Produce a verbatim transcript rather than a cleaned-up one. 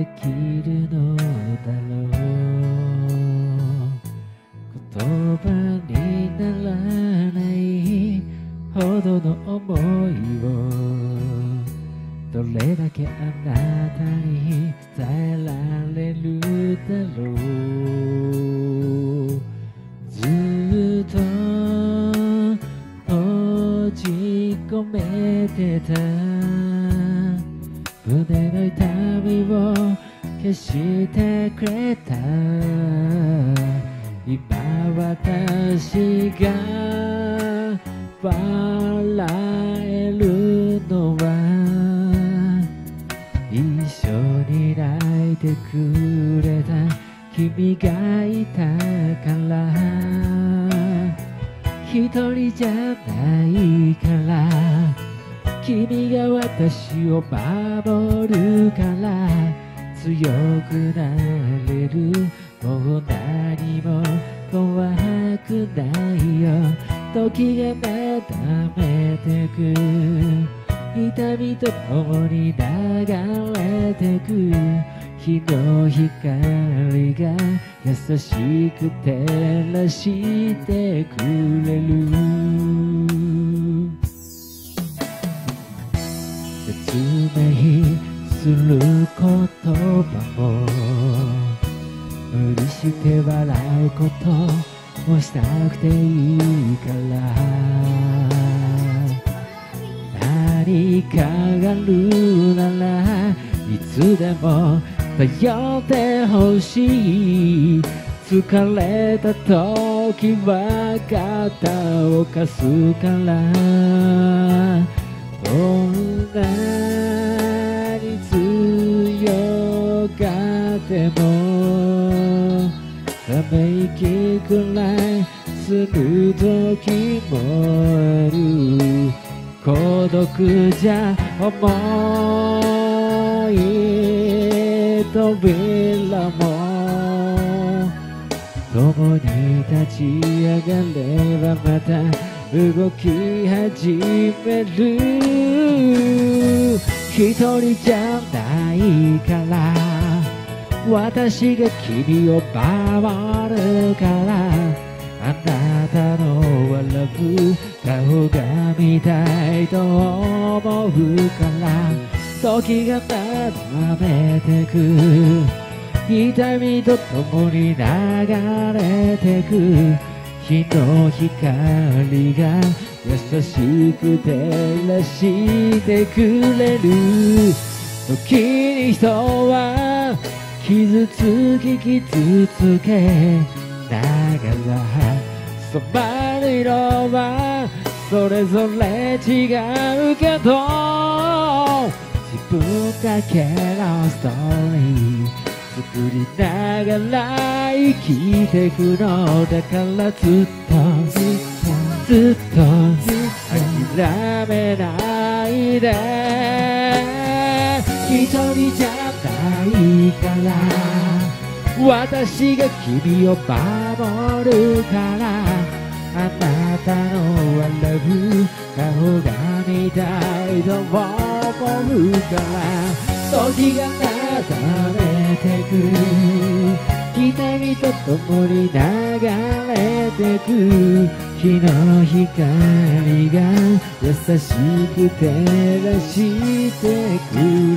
できるのだろう。言葉にならないほどの思いをどれだけあなたに伝えられるだろう。ずっと閉じ込めてた胸の痛みを消してくれた。今私が笑えるのは一緒に泣いてくれた君がいたから。一人じゃないから君が私を守るから強くなれる。もう何も怖くないよ。時がなだめてく痛みと共に流れてく日の光が優しく照らしてくれる。説明する言葉も無理して笑うことをしたくていいから。何かがあるならいつでも頼ってほしい。疲れた時は肩を貸すから。どんなに強がってもため息くらいする時もある。孤独じゃ重い扉も共に立ち上がればまた動き始める。一人じゃないから私が君を守るから。あなたの笑う顔が見たいと思うから。時がなだめてく痛みと共に流れてく日の光が優しく照らしてくれる。時に人は傷つき傷つけながらそばの色はそれぞれ違うけど自分だけのストーリー作りながら生きてくのだからずっとずっと諦めないで。一人じゃないから私が君を守るから。あなたの笑う顔が見たいと思うから。時がなだめてく痛みと共に流れてく日の光が優しく照らしてく